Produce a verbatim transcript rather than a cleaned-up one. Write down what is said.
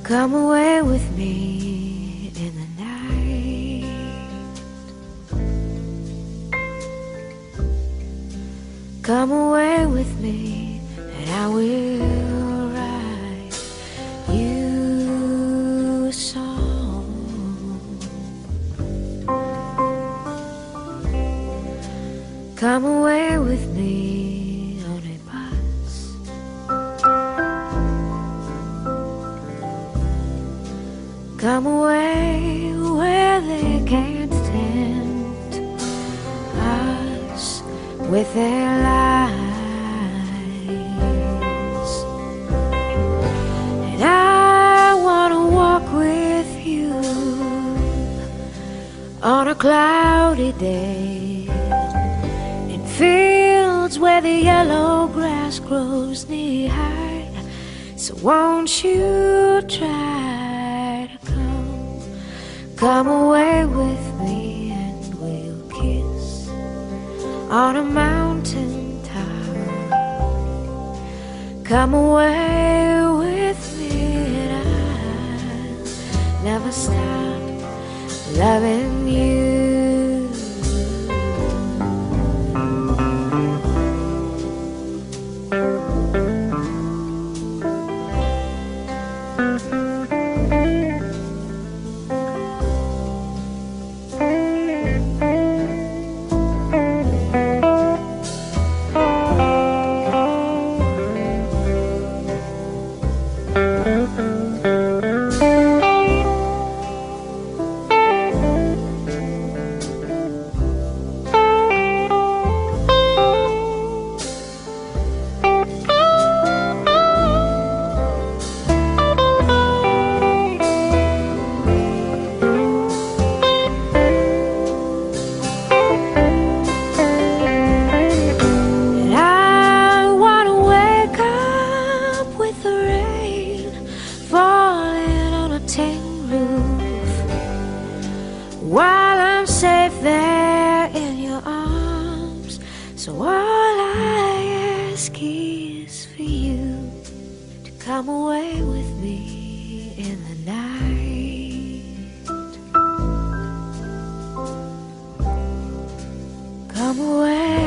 Come away with me in the night. Come away with me and I will write you a song. Come away with me on a bus. Come away where they can't tempt us with their lies. And I want to walk with you on a cloudy day in fields where the yellow grass grows knee high. So won't you try to come, come away with me and we'll kiss on a mountaintop. Come away with me and I'll never stop loving you. While I'm safe there in your arms, so all I ask is for you to come away with me in the night. Come away.